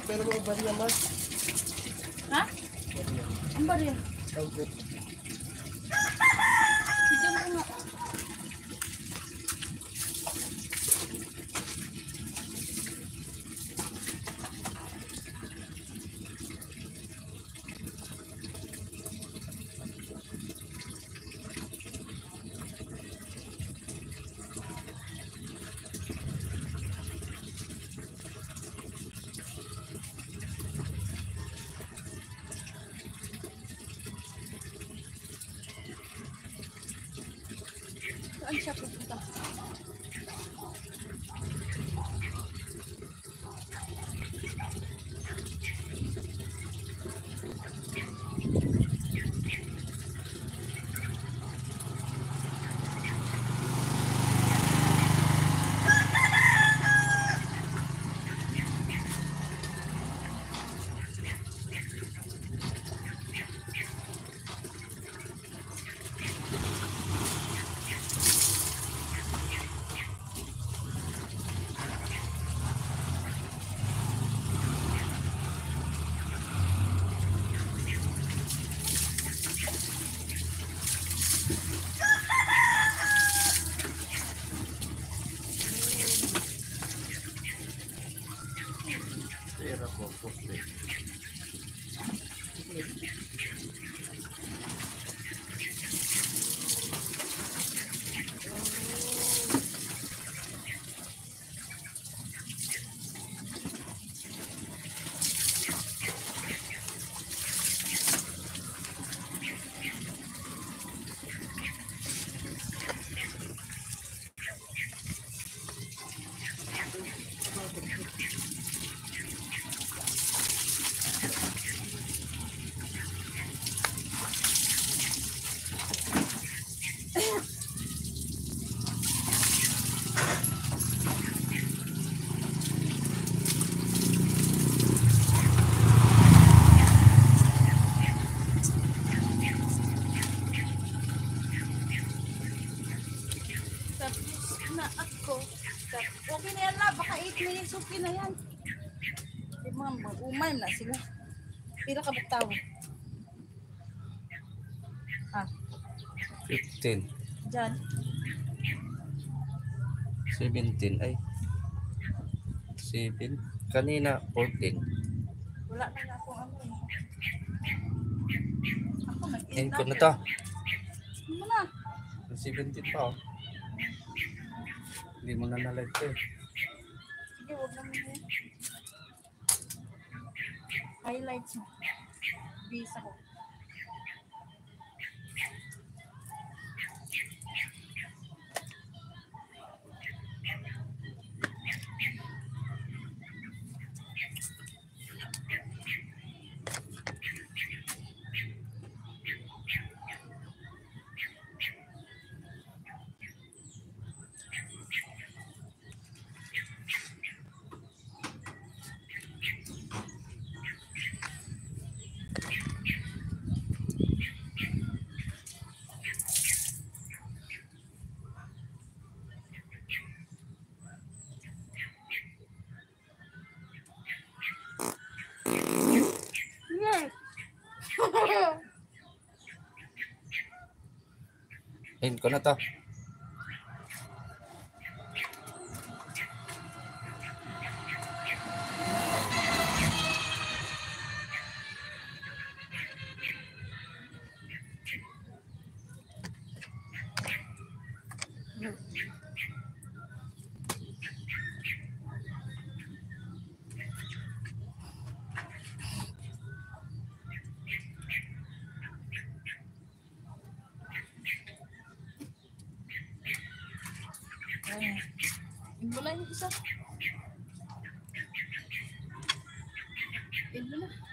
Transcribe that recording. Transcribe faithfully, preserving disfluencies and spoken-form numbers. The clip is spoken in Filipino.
pero mo barya mas. Ha? Ang barya? Okay. Sige mo nga. Saan siya pupunta? Pera po, poste. Tapos na ako. Okay na yan na, baka eight minutes okay na yan. Eh ma'am, umay na sila. Pila ka buktaw? Ah, fifteen. dyan. seventeen. Ay. seven. Kanina, fourteen. Wala na na akong ano eh. Ako mag-eight End na. ko na to. Ano na? seventeen pa oh. Hindi mo na na-live ko eh. Sige, huwag naman yun. Highlights mo. Bisa ko. End ko na to. Ayan. Yung wala yung isa. Yun mo na.